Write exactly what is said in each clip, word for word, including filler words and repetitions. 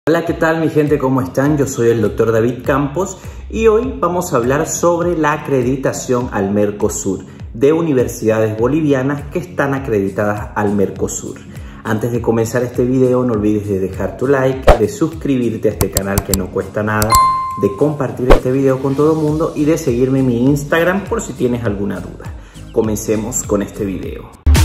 Hola, ¿qué tal mi gente? ¿Cómo están? Yo soy el doctor David Campos y hoy vamos a hablar sobre la acreditación al Mercosur de universidades bolivianas que están acreditadas al Mercosur. Antes de comenzar este video, no olvides de dejar tu like, de suscribirte a este canal que no cuesta nada, de compartir este video con todo el mundo y de seguirme en mi Instagram por si tienes alguna duda. Comencemos con este video.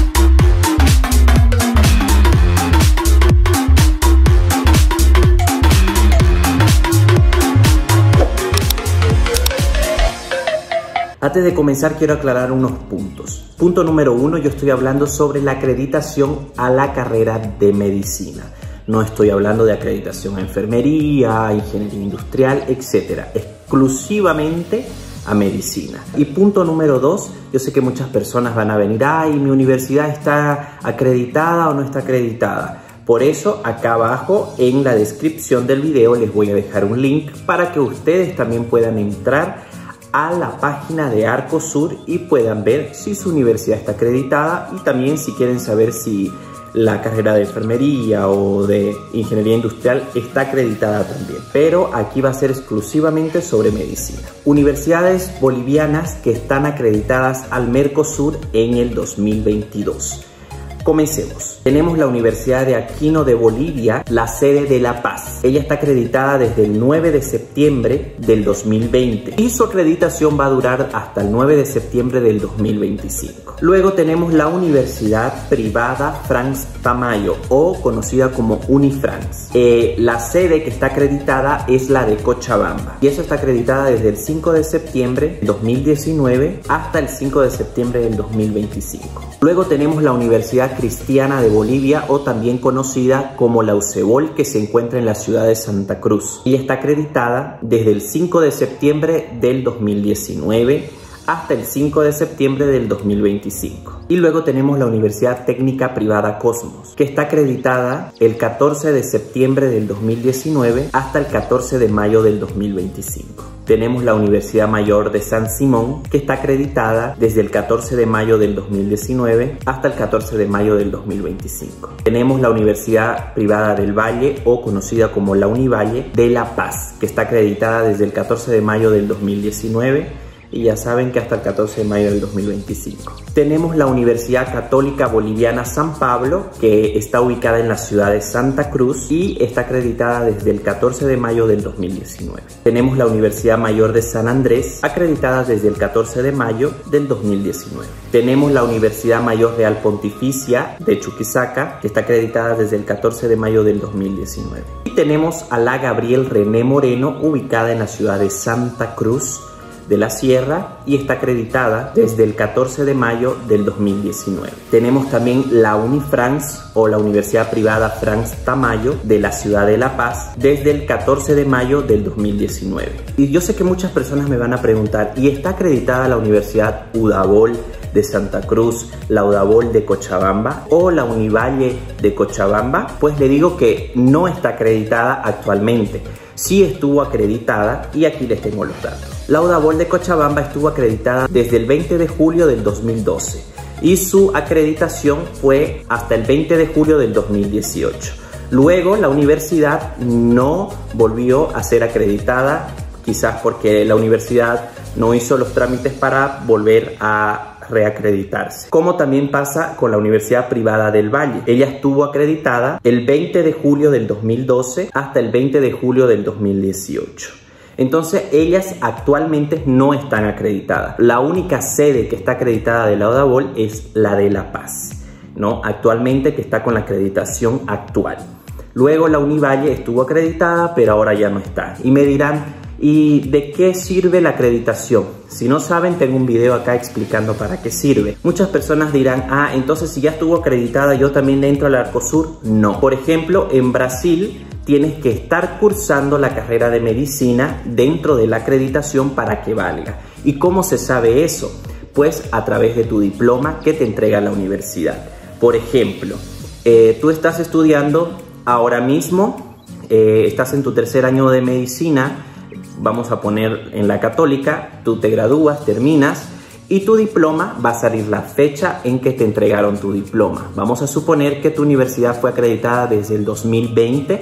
Antes de comenzar quiero aclarar unos puntos. Punto número uno, yo estoy hablando sobre la acreditación a la carrera de medicina. No estoy hablando de acreditación a enfermería, ingeniería industrial, etcétera. Exclusivamente a medicina. Y punto número dos, yo sé que muchas personas van a venir, ay, mi universidad está acreditada o no está acreditada. Por eso acá abajo en la descripción del video les voy a dejar un link para que ustedes también puedan entrar a la página de Arcosur y puedan ver si su universidad está acreditada y también si quieren saber si la carrera de enfermería o de ingeniería industrial está acreditada también. Pero aquí va a ser exclusivamente sobre medicina. Universidades bolivianas que están acreditadas al Mercosur en el dos mil veintidós. Comencemos. Tenemos la Universidad de Aquino de Bolivia, la sede de La Paz. Ella está acreditada desde el nueve de septiembre del dos mil veinte y su acreditación va a durar hasta el nueve de septiembre del dos mil veinticinco. Luego tenemos la Universidad Privada Franz Tamayo, o conocida como Unifrance. Eh, la sede que está acreditada es la de Cochabamba y eso está acreditada desde el cinco de septiembre del dos mil diecinueve hasta el cinco de septiembre del dos mil veinticinco. Luego tenemos la Universidad Cristiana de Bolivia, o también conocida como la UCEBOL, que se encuentra en la ciudad de Santa Cruz y está acreditada desde el cinco de septiembre del dos mil diecinueve hasta el cinco de septiembre del dos mil veinticinco. Y luego tenemos la Universidad Técnica Privada Cosmos, que está acreditada el catorce de septiembre del dos mil diecinueve hasta el catorce de mayo del dos mil veinticinco. Tenemos la Universidad Mayor de San Simón, que está acreditada desde el catorce de mayo del dos mil diecinueve hasta el catorce de mayo del dos mil veinticinco. Tenemos la Universidad Privada del Valle, o conocida como la Univalle de La Paz, que está acreditada desde el catorce de mayo del dos mil diecinueve y ya saben que hasta el catorce de mayo del dos mil veinticinco. Tenemos la Universidad Católica Boliviana San Pablo, que está ubicada en la ciudad de Santa Cruz y está acreditada desde el catorce de mayo del dos mil diecinueve. Tenemos la Universidad Mayor de San Andrés, acreditada desde el catorce de mayo del dos mil diecinueve. Tenemos la Universidad Mayor Real Pontificia de Chuquisaca, que está acreditada desde el catorce de mayo del dos mil diecinueve. Y tenemos a la Gabriel René Moreno, ubicada en la ciudad de Santa Cruz de la Sierra y está acreditada desde el catorce de mayo del dos mil diecinueve. Tenemos también la Unifrance, o la Universidad Privada Franz Tamayo de la ciudad de La Paz, desde el catorce de mayo del dos mil diecinueve. Y yo sé que muchas personas me van a preguntar, ¿y está acreditada la Universidad Udabol de Santa Cruz, la Udabol de Cochabamba o la Univalle de Cochabamba? Pues le digo que no está acreditada actualmente. Sí estuvo acreditada y aquí les tengo los datos. La Udabol de Cochabamba estuvo acreditada desde el veinte de julio del dos mil doce y su acreditación fue hasta el veinte de julio del dos mil dieciocho. Luego la universidad no volvió a ser acreditada, quizás porque la universidad no hizo los trámites para volver a reacreditarse. Como también pasa con la Universidad Privada del Valle. Ella estuvo acreditada el veinte de julio del dos mil doce hasta el veinte de julio del dos mil dieciocho. Entonces ellas actualmente no están acreditadas. La única sede que está acreditada de la Udabol es la de La Paz, ¿no? Actualmente, que está con la acreditación actual. Luego la Univalle estuvo acreditada, pero ahora ya no está. Y me dirán, ¿y de qué sirve la acreditación? Si no saben, tengo un video acá explicando para qué sirve. Muchas personas dirán, ah, entonces si ya estuvo acreditada, ¿yo también entro al Arcosur? No. Por ejemplo, en Brasil tienes que estar cursando la carrera de medicina dentro de la acreditación para que valga. ¿Y cómo se sabe eso? Pues a través de tu diploma que te entrega la universidad. Por ejemplo, eh, tú estás estudiando ahora mismo, eh, estás en tu tercer año de medicina, vamos a poner en la Católica, tú te gradúas, terminas y tu diploma va a salir la fecha en que te entregaron tu diploma. Vamos a suponer que tu universidad fue acreditada desde el dos mil veinte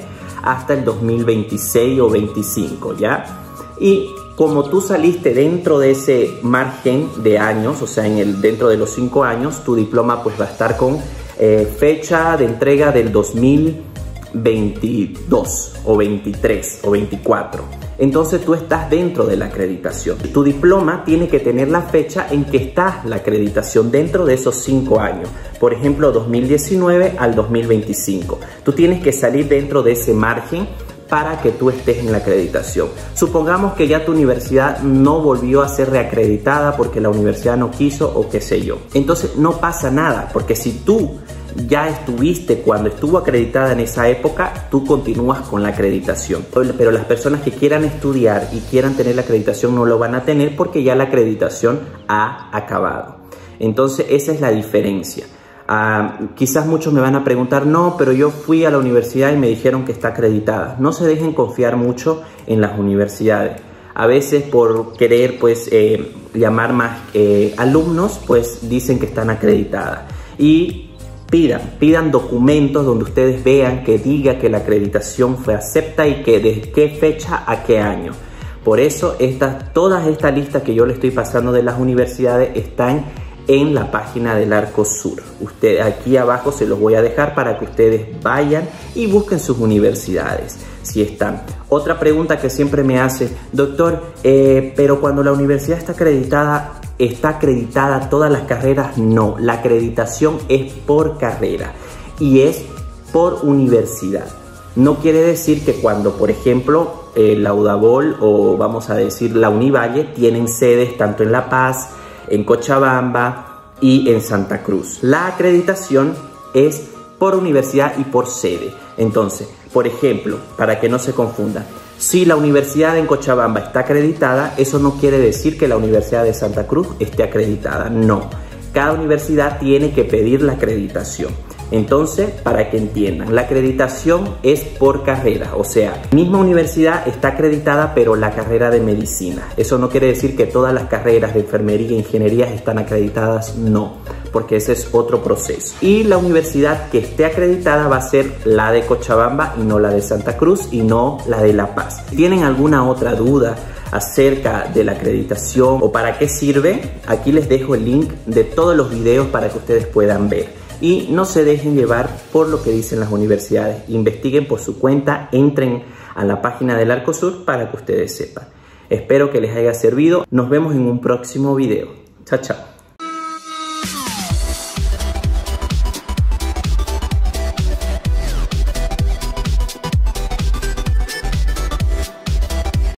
hasta el dos mil veintiséis o veinticinco, ¿ya? Y como tú saliste dentro de ese margen de años, o sea, en el, dentro de los cinco años, tu diploma pues va a estar con eh, fecha de entrega del dos mil veintidós o veintitrés o veinticuatro. Entonces tú estás dentro de la acreditación. Tu diploma tiene que tener la fecha en que está la acreditación dentro de esos cinco años. Por ejemplo, dos mil diecinueve al dos mil veinticinco. Tú tienes que salir dentro de ese margen para que tú estés en la acreditación. Supongamos que ya tu universidad no volvió a ser reacreditada porque la universidad no quiso o qué sé yo. Entonces no pasa nada, porque si tú ya estuviste cuando estuvo acreditada en esa época, tú continúas con la acreditación. Pero las personas que quieran estudiar y quieran tener la acreditación no lo van a tener porque ya la acreditación ha acabado. Entonces esa es la diferencia. Uh, quizás muchos me van a preguntar, no, pero yo fui a la universidad y me dijeron que está acreditada. No se dejen confiar mucho en las universidades. A veces por querer pues eh, llamar más eh, alumnos, pues dicen que están acreditadas. Y pidan, pidan documentos donde ustedes vean que diga que la acreditación fue aceptada y que de qué fecha a qué año. Por eso estas, todas estas listas que yo le estoy pasando de las universidades están en la página del Arcosur. Usted, aquí abajo se los voy a dejar para que ustedes vayan y busquen sus universidades si están. Otra pregunta que siempre me hace, doctor, eh, pero cuando la universidad está acreditada, ¿está acreditada todas las carreras? No, la acreditación es por carrera y es por universidad. No quiere decir que cuando, por ejemplo, eh, la Udabol o vamos a decir la Univalle tienen sedes tanto en La Paz, en Cochabamba y en Santa Cruz. La acreditación es por universidad y por sede. Entonces, por ejemplo, para que no se confunda, si la universidad en Cochabamba está acreditada, eso no quiere decir que la Universidad de Santa Cruz esté acreditada. No, cada universidad tiene que pedir la acreditación. Entonces, para que entiendan, la acreditación es por carrera, o sea, la misma universidad está acreditada, pero la carrera de medicina. Eso no quiere decir que todas las carreras de enfermería e ingeniería están acreditadas, no, porque ese es otro proceso. Y la universidad que esté acreditada va a ser la de Cochabamba y no la de Santa Cruz y no la de La Paz. Si tienen alguna otra duda acerca de la acreditación o para qué sirve, aquí les dejo el link de todos los videos para que ustedes puedan ver. Y no se dejen llevar por lo que dicen las universidades. Investiguen por su cuenta, entren a la página del Arcosur para que ustedes sepan. Espero que les haya servido. Nos vemos en un próximo video. Chao, chao.